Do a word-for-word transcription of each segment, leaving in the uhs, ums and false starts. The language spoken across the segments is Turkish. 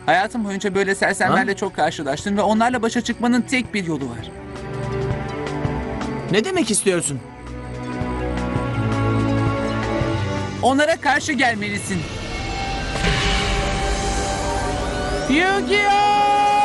Hayatım boyunca böyle sersemlerle çok karşılaştım ve onlarla başa çıkmanın tek bir yolu var. Ne demek istiyorsun? Onlara karşı gelmelisin. Yu-Gi-Oh!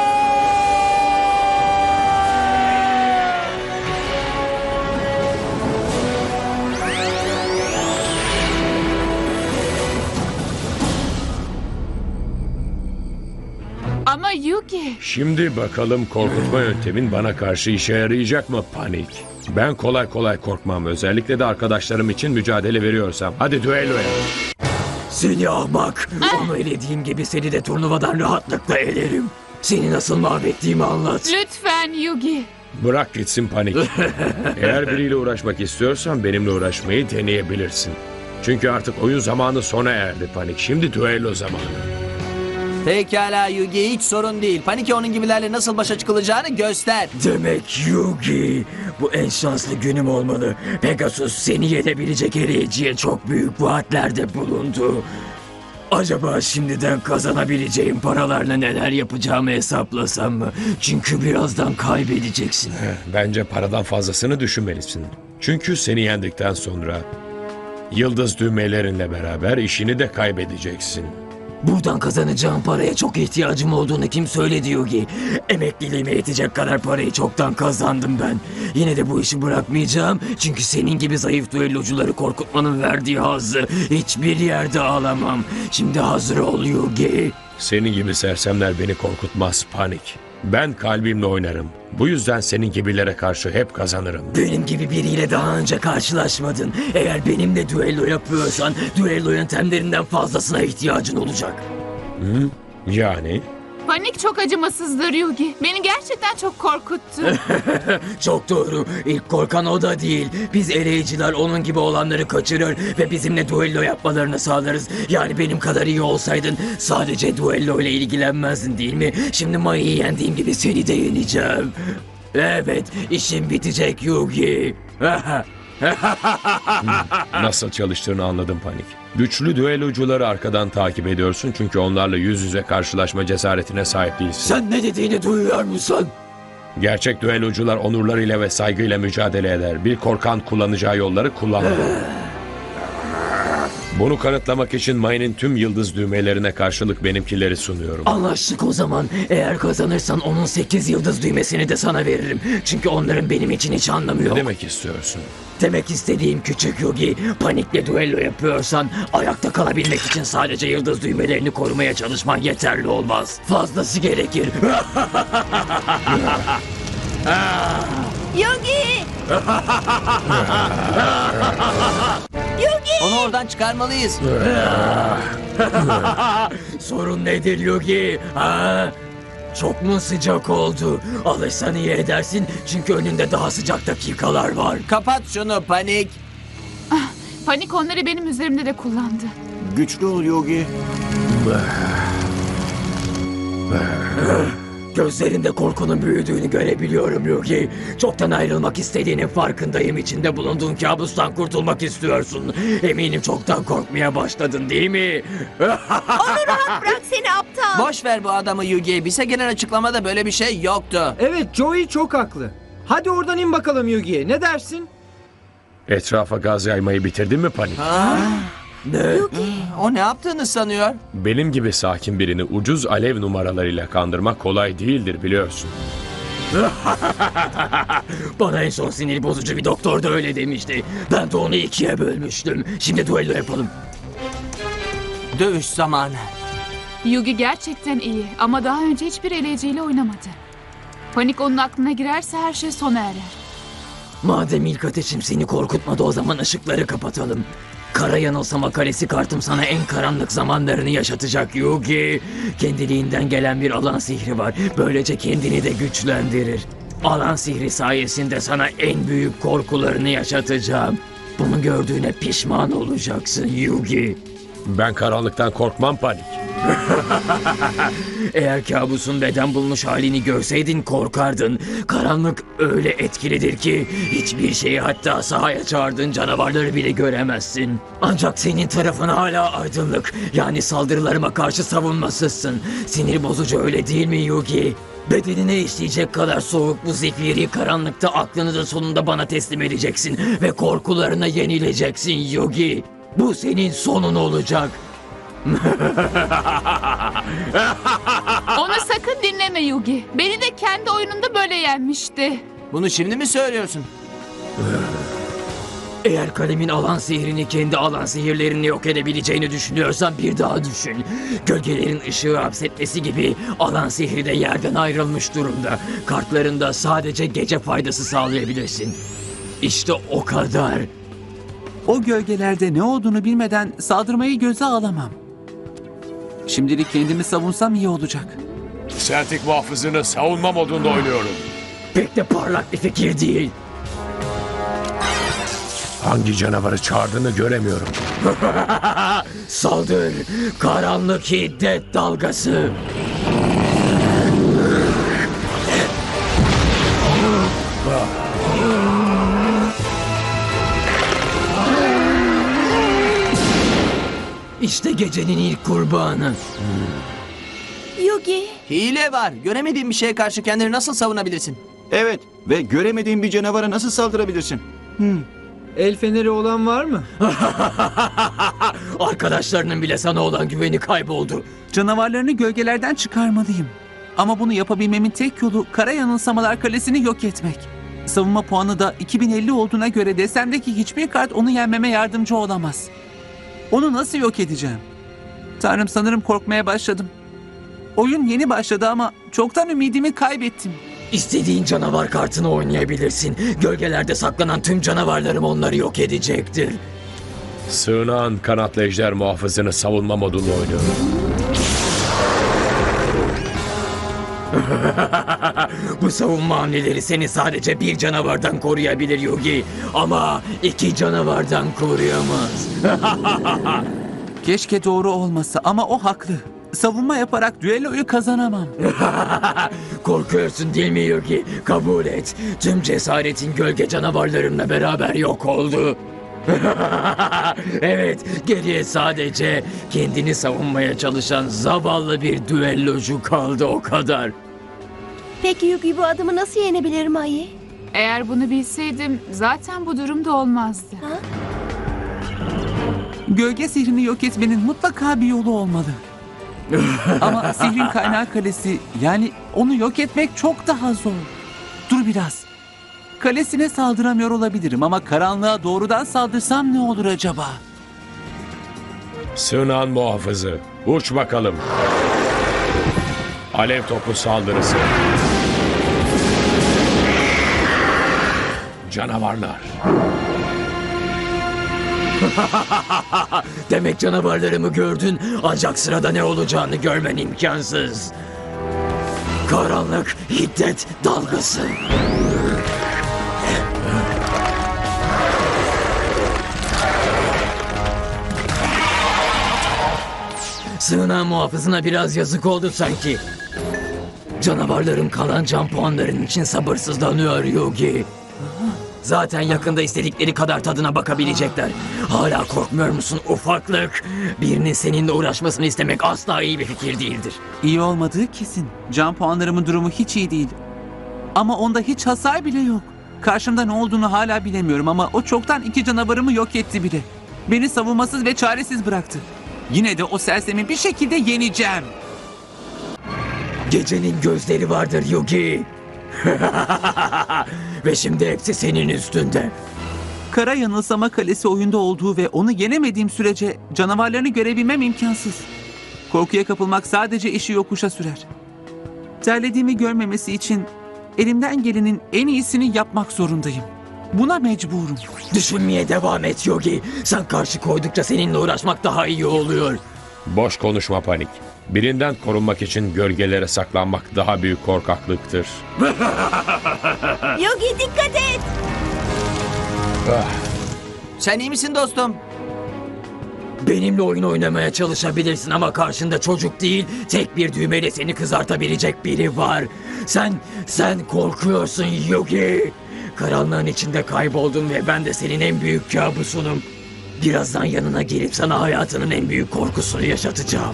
Ama Yugi. Şimdi bakalım korkutma yöntemin bana karşı işe yarayacak mı Panik? Ben kolay kolay korkmam. Özellikle de arkadaşlarım için mücadele veriyorsam. Hadi düelloya. Seni ahmak. Onu elediğim gibi seni de turnuvadan rahatlıkla elerim. Seni nasıl mahvettiğimi anlat. Lütfen Yugi. Bırak gitsin Panik. Eğer biriyle uğraşmak istiyorsan benimle uğraşmayı deneyebilirsin. Çünkü artık oyun zamanı sona erdi Panik. Şimdi düello zamanı. Pekala Yugi, hiç sorun değil. Panike onun gibilerle nasıl başa çıkılacağını göster. Demek Yugi. Bu en şanslı günüm olmalı. Pegasus seni yenebilecek eleyiciye çok büyük vaatlerde bulundu. Acaba şimdiden kazanabileceğim paralarla neler yapacağımı hesaplasam mı? Çünkü birazdan kaybedeceksin. Bence paradan fazlasını düşünmelisin. Çünkü seni yendikten sonra yıldız düğmelerinle beraber işini de kaybedeceksin. Buradan kazanacağım paraya çok ihtiyacım olduğunu kim söyledi Yugi? Emekliliğime yetecek kadar parayı çoktan kazandım ben. Yine de bu işi bırakmayacağım. Çünkü senin gibi zayıf düellocuları korkutmanın verdiği hazzı hiçbir yerde alamam. Şimdi hazır ol Yugi. Senin gibi sersemler beni korkutmaz Panik. Ben kalbimle oynarım. Bu yüzden senin gibilere karşı hep kazanırım. Benim gibi biriyle daha önce karşılaşmadın. Eğer benimle düello yapıyorsan düello yöntemlerinden fazlasına ihtiyacın olacak. Hı? Yani? Panik çok acımasızdır Yugi. Beni gerçekten çok korkuttu. Çok doğru. İlk korkan o da değil. Biz eleyiciler onun gibi olanları kaçırır ve bizimle düello yapmalarını sağlarız. Yani benim kadar iyi olsaydın sadece düello ile ilgilenmezdin değil mi? Şimdi Mayı'yı yendiğim gibi seni de yeneceğim. Evet, işim bitecek Yugi. Nasıl çalıştığını anladım Panik. Güçlü düellocuları arkadan takip ediyorsun çünkü onlarla yüz yüze karşılaşma cesaretine sahip değilsin. Sen ne dediğini duyuyor musun? Gerçek düellocular onurlarıyla ve saygıyla mücadele eder. Bir korkan kullanacağı yolları kullanmaz. Bunu kanıtlamak için May'nin tüm yıldız düğmelerine karşılık benimkileri sunuyorum. Anlaştık o zaman. Eğer kazanırsan onun sekiz yıldız düğmesini de sana veririm. Çünkü onların benim için hiç anlamı Ne yok. demek istiyorsun? Demek istediğim küçük Yugi, panikle düello yapıyorsan ayakta kalabilmek için sadece yıldız düğmelerini korumaya çalışman yeterli olmaz. Fazlası gerekir. Yugi! Yugi! Onu oradan çıkarmalıyız. Sorun nedir Yugi? Ha? Çok mu sıcak oldu? Alışsan iyi edersin çünkü önünde daha sıcak dakikalar var. Kapat şunu Panik. Panik onları benim üzerimde de kullandı. Güçlü ol Yugi. Gözlerinde korkunun büyüdüğünü görebiliyorum Yugi. Çoktan ayrılmak istediğinin farkındayım. İçinde bulunduğun kabustan kurtulmak istiyorsun. Eminim çoktan korkmaya başladın değil mi? Onu rahat bırak seni aptal. Boş ver bu adamı Yugi. Bize gelen açıklamada böyle bir şey yoktu. Evet, Joey çok haklı. Hadi oradan in bakalım Yugi'ye. Ne dersin? Etrafa gaz yaymayı bitirdin mi Panik? Ne? O ne yaptığını sanıyor? Benim gibi sakin birini ucuz alev numaralarıyla kandırmak kolay değildir biliyorsun. Bana en son sinir bozucu bir doktor da öyle demişti. Ben de onu ikiye bölmüştüm. Şimdi düello yapalım. Dövüş zamanı. Yugi gerçekten iyi ama daha önce hiçbir eleyiciyle oynamadı. Panik onun aklına girerse her şey sona erer. Madem ilk ateşim seni korkutmadı o zaman ışıkları kapatalım. Kara yanılsama kalesi kartım sana en karanlık zamanlarını yaşatacak Yugi. Kendiliğinden gelen bir alan sihri var. Böylece kendini de güçlendirir. Alan sihri sayesinde sana en büyük korkularını yaşatacağım. Bunu gördüğüne pişman olacaksın Yugi. Ben karanlıktan korkmam Panik. Eğer kabusun beden bulmuş halini görseydin korkardın. Karanlık öyle etkilidir ki hiçbir şeyi, hatta sahaya çağırdığın canavarları bile göremezsin. Ancak senin tarafın hala aydınlık. Yani saldırılarıma karşı savunmasızsın. Sinir bozucu, öyle değil mi Yugi? Bedenine işleyecek kadar soğuk bu zifiri karanlıkta aklını da sonunda bana teslim edeceksin. Ve korkularına yenileceksin Yugi. Bu senin sonun olacak. Onu sakın dinleme Yugi. Beni de kendi oyununda böyle yenmişti. Bunu şimdi mi söylüyorsun? Eğer kalemin alan sihrini kendi alan sihirlerini yok edebileceğini düşünüyorsan bir daha düşün. Gölgelerin ışığı hapsetmesi gibi alan sihri de yerden ayrılmış durumda. Kartlarında sadece gece faydası sağlayabilirsin. İşte o kadar. O gölgelerde ne olduğunu bilmeden saldırmayı göze alamam. Şimdilik kendimi savunsam iyi olacak. Celtic muhafızını savunma modunda oynuyorum. Pek de parlak bir fikir değil. Hangi canavarı çağırdığını göremiyorum. Saldır! Karanlık hiddet dalgası! İşte gecenin ilk kurbanı. Yugi, Hile var. Göremediğin bir şeye karşı kendini nasıl savunabilirsin? Evet ve göremediğin bir canavara nasıl saldırabilirsin? El feneri olan var mı? Arkadaşlarının bile sana olan güveni kayboldu. Canavarlarını gölgelerden çıkarmalıyım. Ama bunu yapabilmemin tek yolu Kara Yanılsamalar Kalesi'ni yok etmek. Savunma puanı da iki bin elli olduğuna göre desemdeki hiçbir kart onu yenmeme yardımcı olamaz. Onu nasıl yok edeceğim? Tanrım, sanırım korkmaya başladım. Oyun yeni başladı ama çoktan ümidimi kaybettim. İstediğin canavar kartını oynayabilirsin. Gölgelerde saklanan tüm canavarlarım onları yok edecektir. Sığınan kanatlı ejder muhafızını savunma modunda oynuyorum. Bu savunma hamleleri seni sadece bir canavardan koruyabilir Yugi. Ama iki canavardan koruyamaz. Keşke doğru olmasa ama o haklı. Savunma yaparak düelloyu kazanamam. Korkuyorsun değil mi Yugi? Kabul et. Tüm cesaretin gölge canavarlarımla beraber yok oldu. Evet, geriye sadece kendini savunmaya çalışan zavallı bir düellocu kaldı, o kadar. peki Yugi, bu adamı nasıl yenebilirim Ayı? Eğer bunu bilseydim zaten bu durumda olmazdı. Gölge sihrini yok etmenin mutlaka bir yolu olmalı. Ama sihrin kaynağı kalesi, yani onu yok etmek çok daha zor. Dur biraz. Kalesine saldıramıyor olabilirim ama karanlığa doğrudan saldırsam ne olur acaba? Sığınan muhafızı, uç bakalım. Alev topu saldırısı. Canavarlar. Demek canavarlarımı gördün, ancak sırada ne olacağını görmen imkansız. Karanlık hiddet dalgası. Sığınan muhafızına biraz yazık oldu sanki. Canavarların kalan can puanların için sabırsızlanıyor Yugi. Zaten yakında istedikleri kadar tadına bakabilecekler. Hala korkmuyor musun ufaklık? Birinin seninle uğraşmasını istemek asla iyi bir fikir değildir. İyi olmadığı kesin. Can puanlarımın durumu hiç iyi değil. Ama onda hiç hasar bile yok. Karşımda ne olduğunu hala bilemiyorum ama o çoktan iki canavarımı yok etti bile. Beni savunmasız ve çaresiz bıraktı. Yine de o sersemi bir şekilde yeneceğim. Gecenin gözleri vardır Yugi. Ve şimdi hepsi senin üstünde. Kara Yanılsama Kalesi oyunda olduğu ve onu yenemediğim sürece canavarlarını görebilmem imkansız. Korkuya kapılmak sadece işi yokuşa sürer. Terlediğimi görmemesi için elimden gelenin en iyisini yapmak zorundayım. Buna mecburum. Düşünmeye devam et Yugi. Sen karşı koydukça seninle uğraşmak daha iyi oluyor. Boş konuşma Panik. Birinden korunmak için gölgelere saklanmak daha büyük korkaklıktır. Yugi, dikkat et. Sen iyi misin dostum? Benimle oyun oynamaya çalışabilirsin ama karşında çocuk değil, tek bir düğmeyle seni kızartabilecek biri var. Sen, sen korkuyorsun Yugi. Karanlığın içinde kayboldun ve ben de senin en büyük kabusunum. Birazdan yanına gelip sana hayatının en büyük korkusunu yaşatacağım.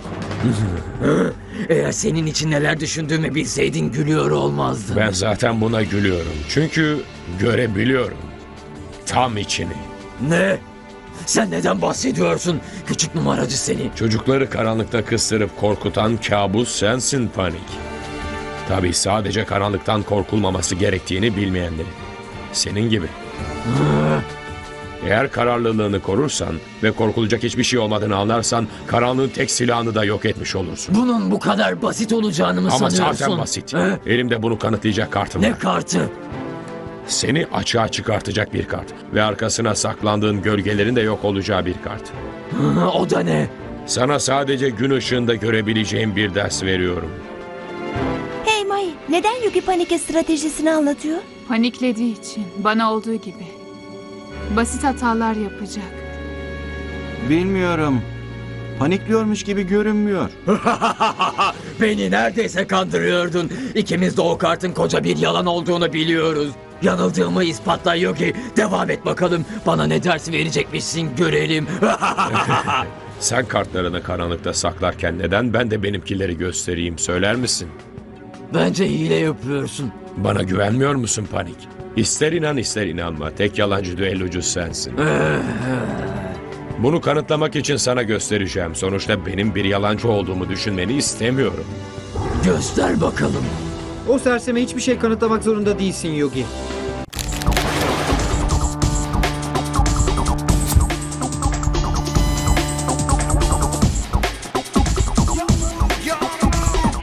Eğer senin için neler düşündüğümü bilseydin gülüyor olmazdın. Ben zaten buna gülüyorum. Çünkü görebiliyorum. Tam içini. Ne? Sen neden bahsediyorsun? Küçük numaracı seni. Çocukları karanlıkta kıstırıp korkutan kabus sensin Panik. Tabii sadece karanlıktan korkulmaması gerektiğini bilmeyenleri. Senin gibi. Eğer kararlılığını korursan ve korkulacak hiçbir şey olmadığını anlarsan karanlığın tek silahını da yok etmiş olursun. Bunun bu kadar basit olacağını mı Ama sanıyorsun? zaten basit. He? Elimde bunu kanıtlayacak kartım Ne var. kartı? Seni açığa çıkartacak bir kart. Ve arkasına saklandığın gölgelerin de yok olacağı bir kart. Hı, o da ne? Sana sadece gün ışığında görebileceğim bir ders veriyorum. Hey Mai, neden Yugi Panik'e stratejisini anlatıyor? Paniklediği için, bana olduğu gibi. Basit hatalar yapacak. Bilmiyorum. Panikliyormuş gibi görünmüyor. Beni neredeyse kandırıyordun. İkimiz de o kartın koca bir yalan olduğunu biliyoruz. Yanıldığımı ispatla Yugi. Devam et bakalım. Bana ne dersi verecekmişsin görelim. Sen kartlarını karanlıkta saklarken neden ben de benimkileri göstereyim söyler misin? Bence hile yapıyorsun. Bana güvenmiyor musun Panik? İster inan ister inanma. Tek yalancı düellocu sensin. Bunu kanıtlamak için sana göstereceğim. Sonuçta benim bir yalancı olduğumu düşünmeni istemiyorum. Göster bakalım. O serseme hiçbir şey kanıtlamak zorunda değilsin Yugi.